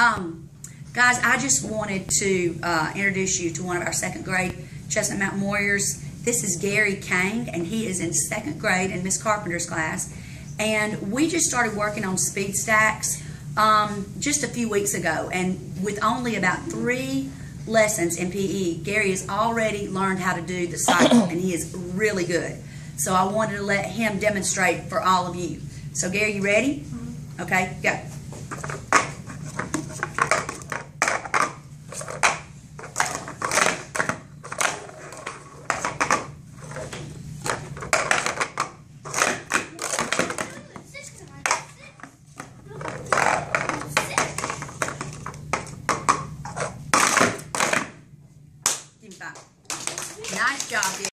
Guys, I just wanted to introduce you to one of our second grade Chestnut Mountain Warriors. This is Gary Kang, and he is in second grade in Miss Carpenter's class. And we just started working on speed stacks just a few weeks ago. And with only about 3 lessons in PE, Gary has already learned how to do the cycle, and he is really good. So I wanted to let him demonstrate for all of you. So Gary, you ready? Okay, go.